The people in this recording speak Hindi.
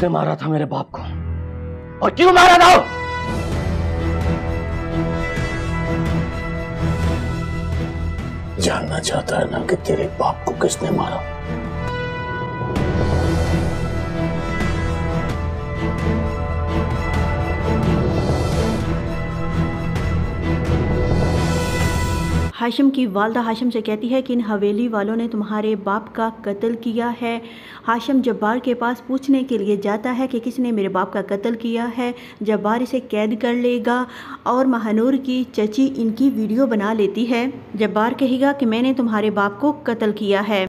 किसने मारा था मेरे बाप को और क्यों मारा था? जानना चाहता है ना कि तेरे बाप को किसने मारा? हाशिम की वालदा हाशिम से कहती है कि इन हवेली वालों ने तुम्हारे बाप का कत्ल किया है। हाशिम जब्बार के पास पूछने के लिए जाता है कि किसने मेरे बाप का कत्ल किया है। जब्बार इसे कैद कर लेगा और महानूर की चची इनकी वीडियो बना लेती है। जब्बार कहेगा कि मैंने तुम्हारे बाप को कत्ल किया है।